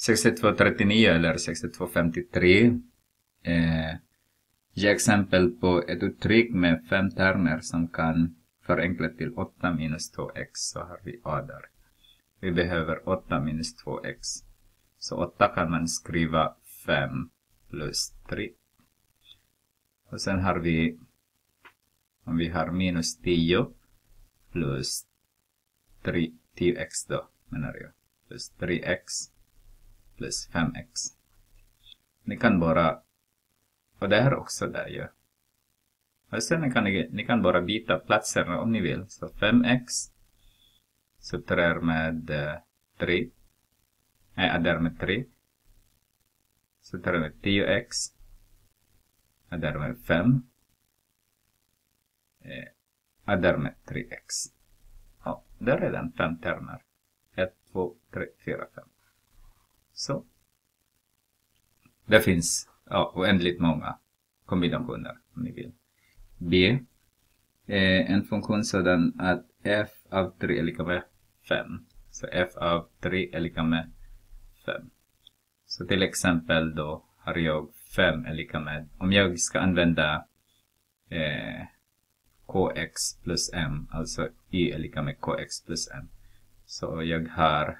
6239 eller 6253 ge exempel på ett uttryck med 5 termer som kan förenklas till 8 minus 2x. Så har vi a där. Vi behöver 8 minus 2x. Så 8 kan man skriva 5 plus 3. Och sen har vi, om vi har minus 10 plus 10x då, menar jag. Plus 3x plus 5x. Ni kan bara, och det här också där ju. Och sen ni kan bara byta platserna om ni vill. Så 5x subtraherar med 3. Nej, addar med 3. Subtraherar med 10x. Addar med 5. Addar med 3x. Ja, där är redan 5 termer. 1, 2, 3, 4, 5. Så. Det finns oändligt många kombinationer om ni vill. B. En funktion sådan att f av 3 är lika med 5. Så f av 3 är lika med 5. Så till exempel då har jag 5 är lika med, om jag ska använda kx plus m, alltså y är lika med kx plus m. Så jag har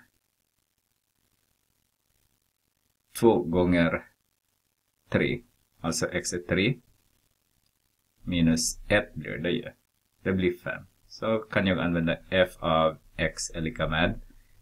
2 gånger 3, alltså x är 3. Minus 1 blir det ju. Det blir 5. Så kan jag använda f av x är lika med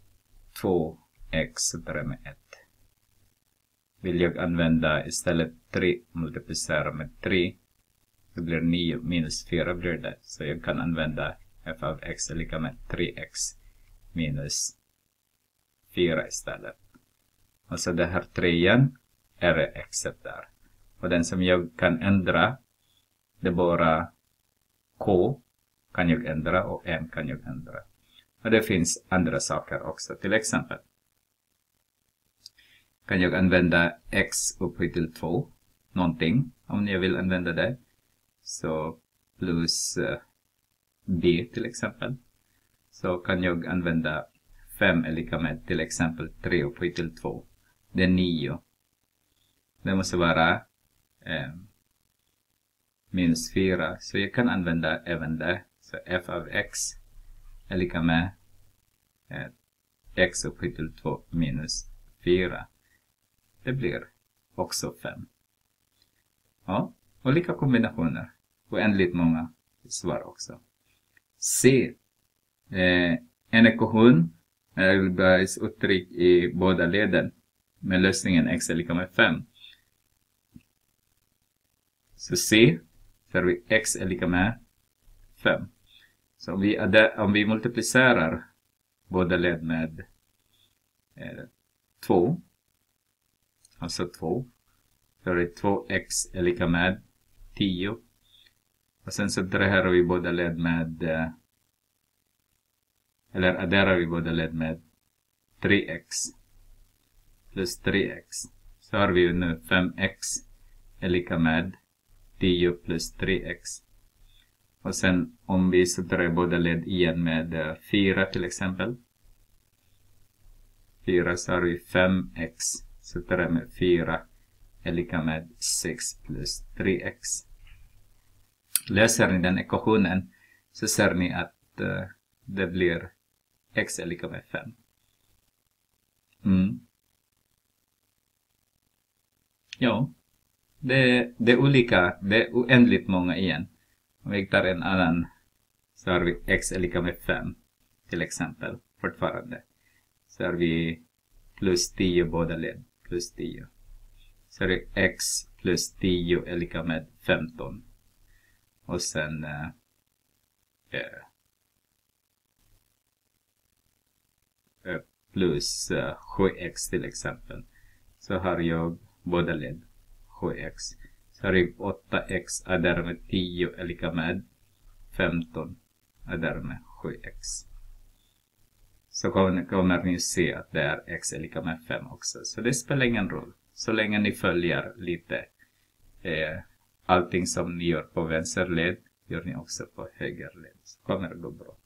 2x subtraherat med 1. Vill jag använda istället 3 multiplicerat med 3. Det blir 9 minus 4 blir det. Så jag kan använda f av x är lika med 3x minus 4 istället. Och så det här 3 igen är x där. Och den som jag kan ändra, det är bara k kan jag ändra och m kan jag ändra. Och det finns andra saker också. Till exempel kan jag använda x upphöjt till 2. Någonting om jag vill använda det. Så plus b till exempel. Så kan jag använda 5 är lika med till exempel 3 upphöjt till 2. Det är 9. Det måste vara minus 4. Så jag kan använda även det. Så f av x är lika med x upphöjt till 2 minus 4. Det blir också 5. Ja, olika kombinationer. Oändligt många svar också. C. En ekvation är uttryck i båda leden med lösningen x är lika med 5. Så C, så har vi x är lika med 5. Så om vi multiplicerar båda led med 2, alltså 2, så har vi 2x är lika med 10. Och sen subtraherar vi båda led med, eller adderar vi båda led med 3x plus 3x. Så har vi ju nu 5x är lika med 10 plus 3x. Och sen om vi subtraherar båda led igen med 4 till exempel. 4 så har vi 5x subtraherar med 4 är lika med 6 plus 3x. Läser ni den ekvationen så ser ni att det blir x är lika med 5. Ja, det är olika, det är oändligt många igen. Om vi tar en annan så har vi x är lika med 5 till exempel fortfarande. Så har vi plus 10 båda led, plus 10. Så har vi x plus 10 är lika med 15. Och sen plus 7x till exempel. Så har jag båda led 7x. Så har jag 8x adderar med 10 är lika med 15 adderar med 7x. Så kommer ni se att det är x är lika med 5 också. Så det spelar ingen roll. Så länge ni följer lite allting som ni gör på vänster led gör ni också på höger led. Så kommer det gå bra.